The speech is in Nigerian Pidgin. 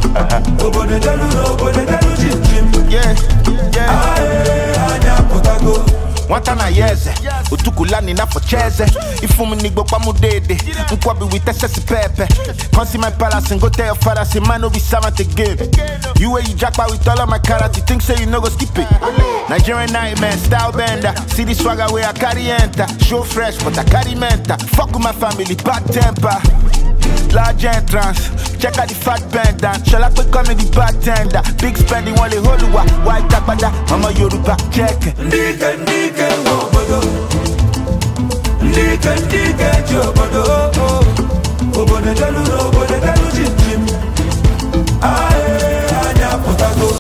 Wantana yeze, utukulani na focheze. Ifumu nigbo kwa mudede, nkwabi witese si pepe. Consi my palace and go tell your father, say man no be servant again. You way you jackpot with all of my carrots, you think say you no go skip it. Nigerian nightmare, style bender. See the swagger where I carry enter. Show fresh but I carry mental. Fuck with my family, bad temper. Large entrance, check out the fat band down. Shall I put coming the bartender? Big spending only Hollywood. White tapada, I'm a Yoruba check. Nigga, obodo. Nigga, jobodo. Obodo,